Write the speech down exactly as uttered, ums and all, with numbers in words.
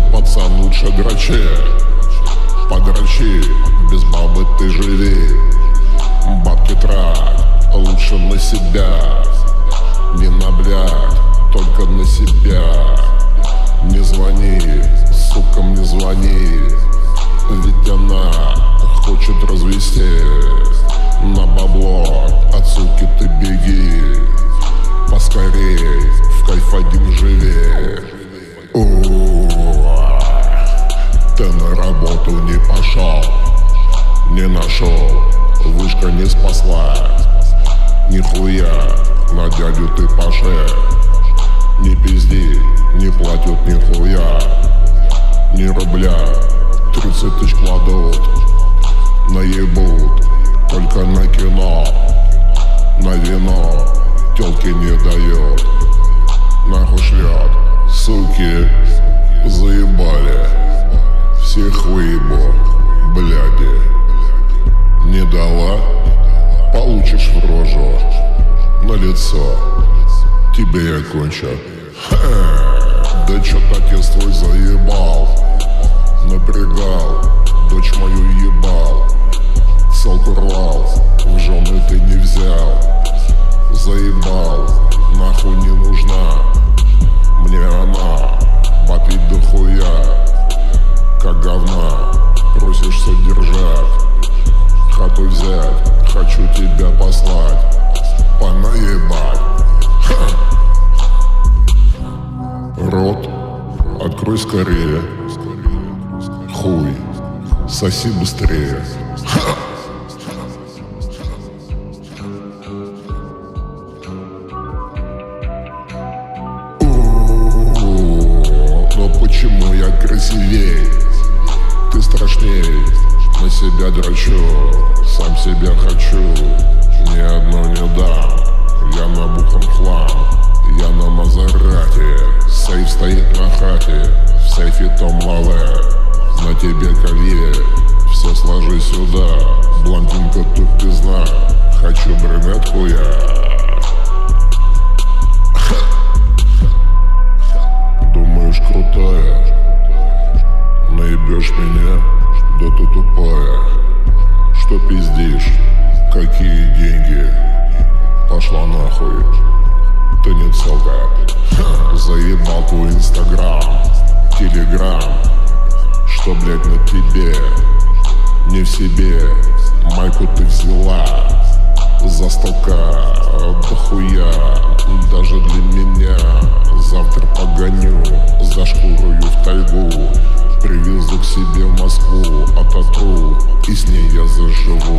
пацан, лучше дрочи. Подрочи, без бабы ты живи. Бабки трать, лучше на себя. Не на блядь, только на себя. Не звони, сукам не звони. Ведь она хочет развести. На бабло от суки ты беги. Поскорей, в кайф один живи. У-у-у. Ты на работу не пошел, не нашел, вышка не спасла. Нихуя на дядю ты паше. Не пизди, не платят нихуя. Ни рубля, тридцать тысяч кладут. Наебут, только на кино. На вино тёлки не дает. Нахуй шлет, суки заебали. Всех выебу, бляди. Не дала, получишь в рожу. На лицо тебе я кончу. Да чё-то отец твой заебал. Напрягал, дочь мою ебал. Селку рвал, в жены ты не взял. Заебал, нахуй не нужна. Мне она бабить дохуя. Как говна, просишь содержать. Хату взять, хочу тебя послать. Понаебать. Ха! Рот, открой скорее. Хуй, соси быстрее. Ха! Но почему я красивей? Ты страшней, на себя дрочу, сам себя хочу, ни одно не дам. Я набухан хлам, я на Мазерати, сейф стоит на хате, в сейфе Том Лаве. На тебе колье, все сложи сюда, блондинка тупизна, хочу брюнетку я. Думаешь крутая, наебешь меня, да ты тупая. Что пиздишь, какие деньги, пошла нахуй, ты не целка. Заебал твой инстаграм, телеграм. Что, блядь, на тебе, не в себе. Майку ты взяла за столка, дохуя. Даже для меня завтра погоню за шкурою в тайгу. Привезу к себе в Москву, ототру, и с ней я заживу.